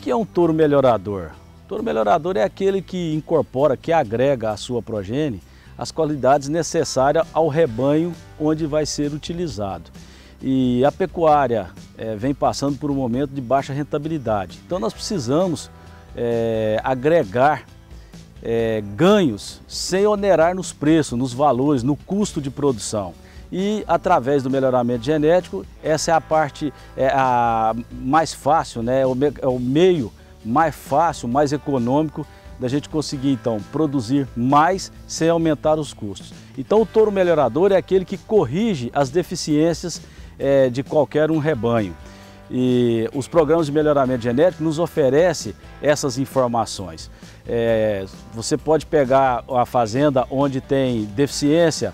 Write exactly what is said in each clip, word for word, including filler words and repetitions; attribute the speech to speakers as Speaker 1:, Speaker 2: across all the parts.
Speaker 1: que é um touro melhorador? O touro melhorador é aquele que incorpora, que agrega à sua progênie as qualidades necessárias ao rebanho onde vai ser utilizado. E a pecuária é, vem passando por um momento de baixa rentabilidade. Então nós precisamos é, agregar é, ganhos sem onerar nos preços, nos valores, no custo de produção. E através do melhoramento genético, essa é a parte é a mais fácil, né? é, o, é o meio mais fácil, mais econômico da gente conseguir então produzir mais sem aumentar os custos. Então o touro melhorador é aquele que corrige as deficiências é, de qualquer um rebanho. E os programas de melhoramento genético nos oferecem essas informações. É, você pode pegar a fazenda onde tem deficiência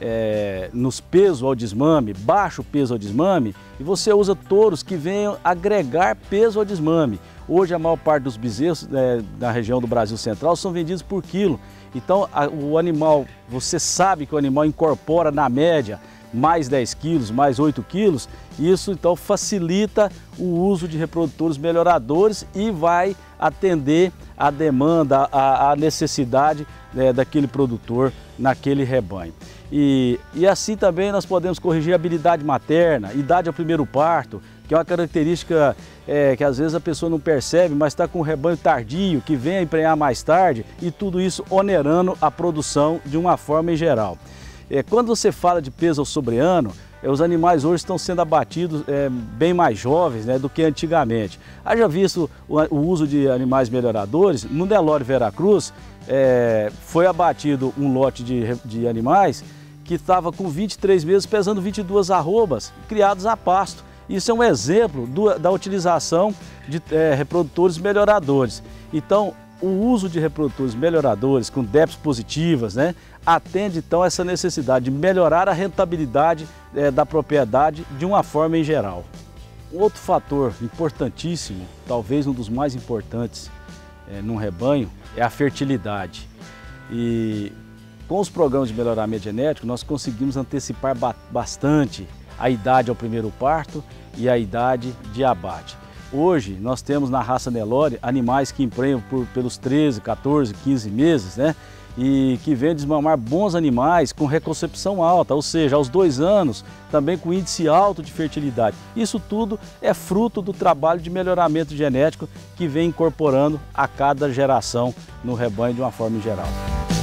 Speaker 1: É, nos pesos ao desmame, baixo peso ao desmame, e você usa touros que venham agregar peso ao desmame. Hoje a maior parte dos bezerros é, na região do Brasil Central são vendidos por quilo. Então a, o animal, você sabe que o animal incorpora na média mais dez quilos, mais oito quilos, isso então facilita o uso de reprodutores melhoradores e vai atender a demanda, a, a necessidade é, daquele produtor naquele rebanho. E, e assim também nós podemos corrigir a habilidade materna, idade ao primeiro parto, que é uma característica é, que às vezes a pessoa não percebe, mas está com um rebanho tardio, que vem a emprenhar mais tarde, e tudo isso onerando a produção de uma forma em geral. É, quando você fala de peso ao sobreano, é, os animais hoje estão sendo abatidos é, bem mais jovens, né, do que antigamente. Haja visto o, o uso de animais melhoradores, no Nelore Veracruz é, foi abatido um lote de, de animais que estava com vinte e três meses, pesando vinte e duas arrobas, criados a pasto. Isso é um exemplo do, da utilização de é, reprodutores melhoradores. Então, o uso de reprodutores melhoradores com D E Ps positivas, né, atende então essa necessidade de melhorar a rentabilidade é, da propriedade de uma forma em geral. Um outro fator importantíssimo, talvez um dos mais importantes é, num rebanho, é a fertilidade. E com os programas de melhoramento genético, nós conseguimos antecipar bastante a idade ao primeiro parto e a idade de abate. Hoje, nós temos na raça Nelore animais que emprenham por, pelos treze, quatorze, quinze meses, né? E que vêm desmamar bons animais com reconcepção alta, ou seja, aos dois anos, também com índice alto de fertilidade. Isso tudo é fruto do trabalho de melhoramento genético que vem incorporando a cada geração no rebanho de uma forma em geral.